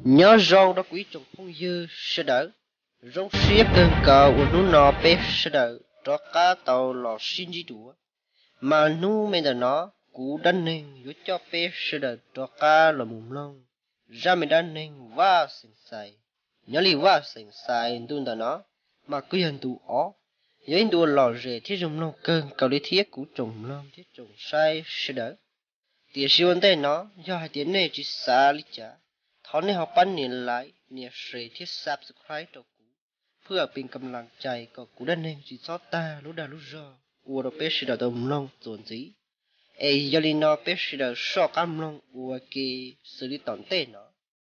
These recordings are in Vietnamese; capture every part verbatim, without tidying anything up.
nhớ rong đó quý trong không dư sẽ đỡ rong xía cơn cờ của nó nọ bé sẽ đỡ cho cá tàu lò xin đi đùa mà nu men là nó cú đánh nên yếu cho bé sẽ đỡ cho cá là mồm lông ra mình đánh nên va sình sai nhớ li va sình sai đun là nó mà cứ hiện tụ ó nhớ hiện tụ lò rể thiết trong lông cơn cầu đi thiết cú trồng lông thiết trồng sai sẽ đỡ tiền siêu vấn nó do hai tiền này chỉ xa lý trả thọ này học班年来เนี่ยเสียที่ subscribe ตัวกูเพื่อเป็นกำลังใจก็กูได้เองจิตซอตารู้ดารู้รอวัวเราเป็นสิ่งที่ต้องลงส่วนจีเอ้ยยาลินอเป็นสิ่งที่ชอบกำลังวัวเกสื่อตอนเต้นเนาะ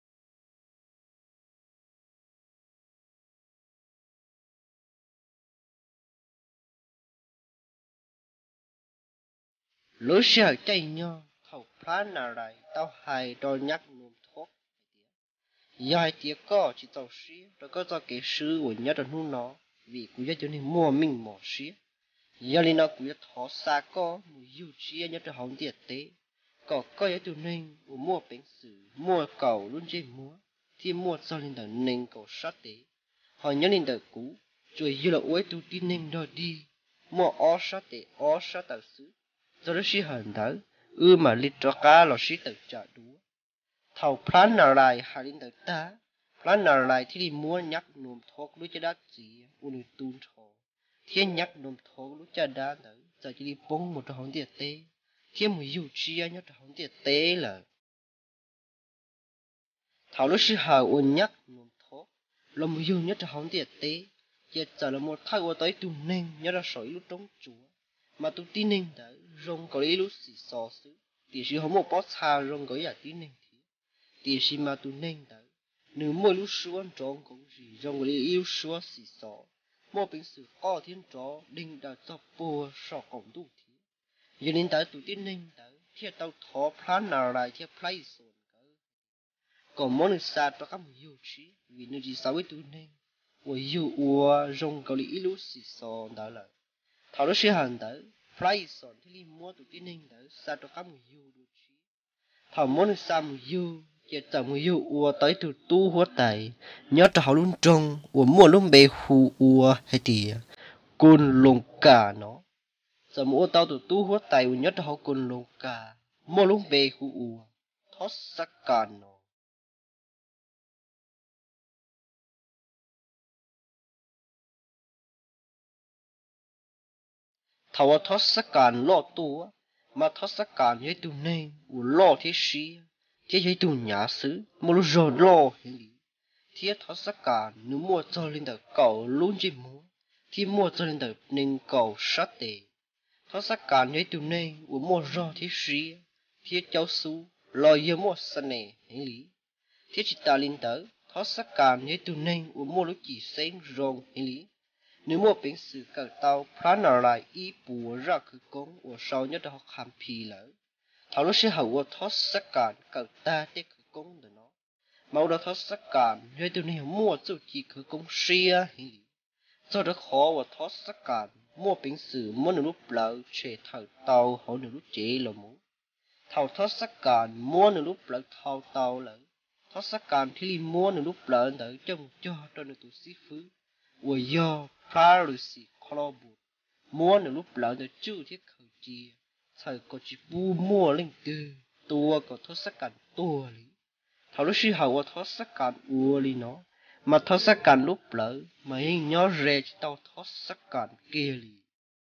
รู้เชื่อใจเนาะเขาพลาดอะไรต้องให้โดนยักษ์นุ่มทกยายเตี้ยก็จิตเอาเสียแล้วก็จะเกิดซื้อวันนี้ตอนนู้นเนาะvìกูจะจนมัวมิ่งหมอเสียยาลินากูจะทอสาก็มูยูเชียเนี่ยจะหอมเดียดเตะก็ก็ยังตัวนึงว่ามัวเป็นสื่อมัวเก่ารุ่นเจมัวที่มัวซอลินเดอร์นึงก็ชัดเตะหอยยาลินเดอร์กูช่วยยูละอวยตัวที่นึงดอดีมัวอ้อชัดเตะอ้อชัดเตอร์ซื้อจะรู้สิหันเดอร์เออมาลิตรกาเราสิเตอร์จะดูเท่าพลันอะไรหาลินเดอร์ตาพลันอะไรที่ดิมัวยักหนุ่มทอกรู้จะได้จีอุนตูนทอthiên nhắc nôm thố lúc cha đá nữa giờ chỉ đi bông một trò tiệt tế thiên một yêu chia nhắc trò tiệt tế là thảo lúc sư hà uốn nhắc nôm thố là một yêu nhắc trò tiệt tế giờ giờ là một thay qua tới tụi nên nhớ ra sỏi lúc trống chúa mà tụi tin nên đã rong có lý lúc xì xò xứ thì sư không một bó xa rong có giả tin nên thì thì sư mà tụi nên đã nếu mỗi lúc xuống trống cũng gì rong có lý yêu xuống xì xò mua bình sự có thiên chó đinh đã cho bùa sọ cổng đủ thế giờ nên tới tụi tin ninh tới thiết tao thọ plan nào lại thiết play sồn còn món nước xa cho các người yêu trí vì nó chỉ sáu với tụi ninh và yêu ua rong cầu lý lú xì sồn đó là thảo nó sẽ hành tới play sồn thì đi mua tụi tin ninh tới xa cho các người yêu đủ trí thảo món nước xa người yêu giờ chẳng người yêu ua tới từ tu hóa tài nhớ trào luôn trông ua mua luôn bề hù ua hay thì côn lồng cả nó giờ mua tao từ tu hóa tài ua nhớ trào côn lồng cả mua luôn bề hù ua thoát sắc cả nó thảo thoát sắc cả lo tu mà thoát sắc cả như tu nên ua lo thế xí thế giới tu nhà xứ mua lúc rồi lo thiết thoát sắc cả nếu mua cho lên đầu cầu luôn chỉ mua thì mua cho lên đầu nên cầu sát tệ thoát sắc cả như tu nên của mua rồi thì xí thiết cháu su lo yêu mua sân này hành lý thiết chỉ ta lên tới thoát sắc cả như tu nên của mua lúc chỉ xem rong hành lý nếu mua bình sự cả tàu plan lại ý bùa ra cứ công của sau nhất học hàm pì lỡ thảo lúc sẽ hậu thoát sắc cả cả ta để cứ công được nó màu đó thoát sắc cảm như tôi này mua chỗ chỉ cứ công xia do đó khó và thoát sắc cảm mua bình sử mua nửa lúc lỡ chế thảo tàu họ nửa lúc chế là muốn thảo thoát sắc cảm mua nửa lúc lỡ thảo tàu lỡ thoát sắc cảm thì mua nửa lúc lỡ đỡ trong cho cho nửa tụ sĩ phứ và do Paris Club mua nửa lúc lỡ đỡ chưa thiết khởi chia thời có chỉ bu mua lên từ tua có thoát sắc cảm tua lý thảo lúc sư hậu thoát sắc cảm ua li nó mà thoát sắc cảm lúc lỡ mà hình nhớ rè chỉ tao thoát sắc cảm kia li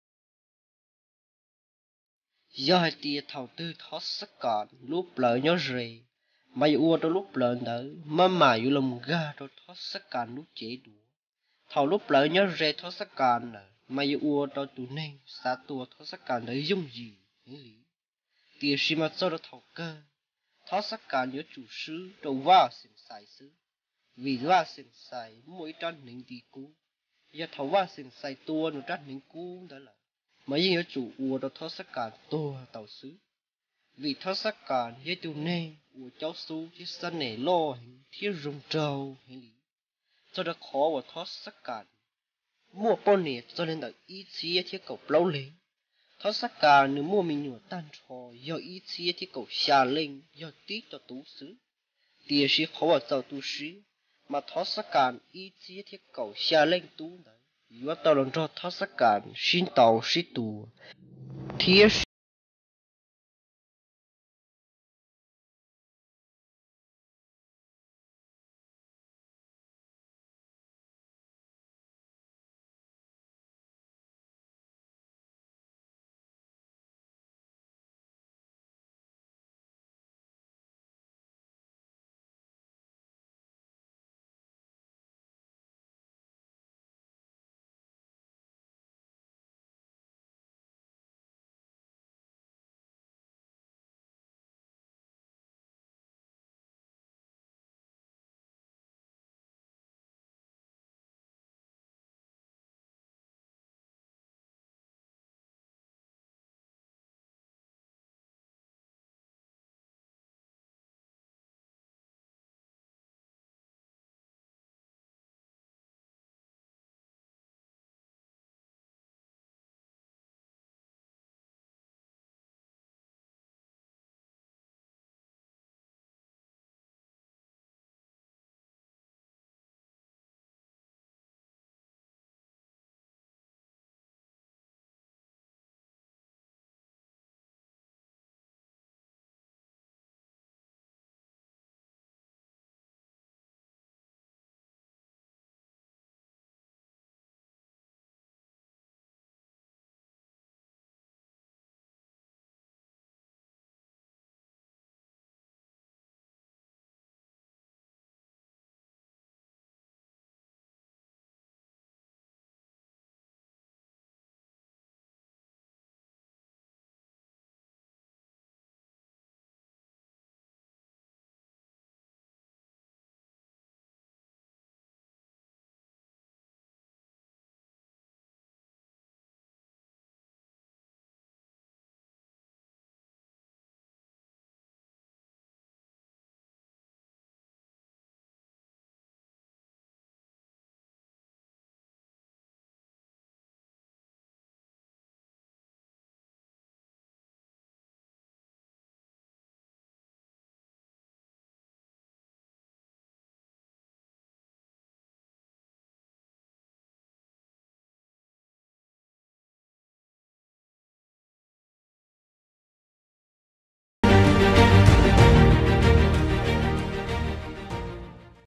do hai tia thảo tư thoát sắc cảm lúc lỡ nhớ rè mà ua trong lúc lỡ đỡ mà mà yêu lòng ga trong thoát sắc cảm lúc chế đủ thảo lúc lỡ nhớ rè thoát sắc cảm nè mà ua trong tụ nên xa tua thoát sắc cảm đấy dung gì lý tia xí mà cho nó thảo cơ thoát sắc cả nhớ chủ sư đầu va sinh sai sư vì va sinh sai mỗi trăn nín đi cú giờ thấu va sinh sai tua nó trăn nín cú đó là mấy nhớ chủ ua đó thoát sắc cả tua tàu sư vì thoát sắc cả nhớ tu nên ua cháu su chứ sân này lo thiết rung trâu hay lý cho đó khó và thoát sắc cả mua bao nhiêu cho nên là ý chí thiết cầu lâu lên thoát sắc cả nếu mua mình nhựa tan trò do ý chí thì cầu xa lên do tí cho tú xứ tiền sĩ khó vào giàu tu sĩ mà thoát sắc cản ý chí thiết cầu xa lên tu đấy yếu tao lần cho thoát sắc cản xin tàu sĩ tù thiết